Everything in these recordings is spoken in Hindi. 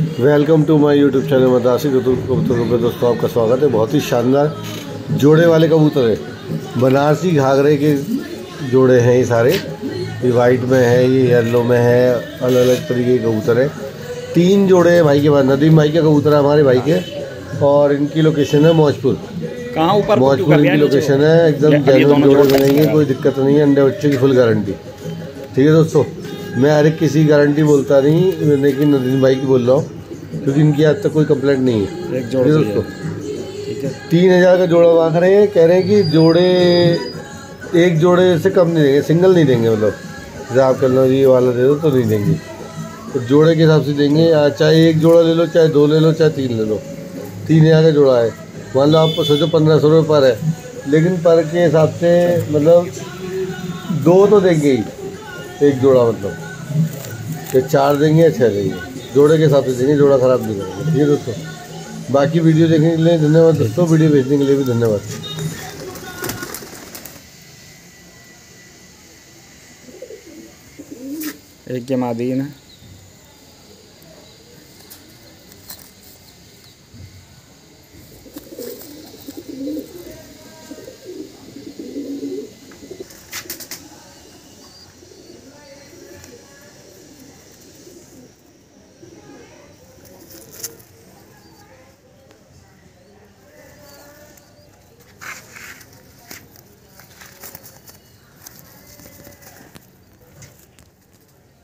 Welcome to my YouTube channel मदासी कबूतरों पे दोस्तों आपका स्वागत है। बहुत ही शानदार जोड़े वाले कबूतर है, बनारसी घाघरे के जोड़े हैं ये सारे। ये वाइट में है, ये येलो में है, अलग अलग तरीके के कबूतर है। 3 जोड़े हैं भाई के पास। नदीम भाई का कबूतर है हमारे भाई के, और इनकी लोकेशन है मौजपुर। कहाँ ऊपर? मौजपुर इनकी लोकेशन है। एकदम जेन्युइन जोड़े बनेंगे, कोई दिक्कत नहीं है। अंडे बच्चे की फुल गारंटी। ठीक है दोस्तों, मैं हर एक किसी गारंटी बोलता नहीं, लेकिन नदीम भाई की बोल रहा हूँ क्योंकि इनकी आज तक कोई कंप्लेंट नहीं है। एक जोड़ दोस्तों ठीक है, 3000 का जोड़ा मांग रहे हैं। कह रहे हैं कि जोड़े एक जोड़े से कम नहीं देंगे, सिंगल नहीं देंगे। मतलब जैसे आप कर लो ये वाला दे दो तो नहीं देंगे, तो जोड़े के हिसाब से देंगे। चाहे एक जोड़ा ले लो, चाहे 2 ले लो, चाहे 3 ले लो। 3000 का जोड़ा है। मान लो आप सोचो 1500 रुपये पर है, लेकिन पर के हिसाब से मतलब 2 तो देंगे ही एक जोड़ा। मतलब 4 देंगे या 6 देंगे, जोड़े के हिसाब से देंगे, जोड़ा ख़राब नहीं करेंगे। ठीक है दोस्तों, बाकी वीडियो देखने के लिए धन्यवाद दोस्तों, वीडियो भेजने के लिए भी धन्यवाद। एक के मादीन है।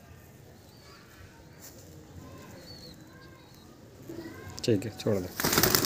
ठीक है, छोड़ दे।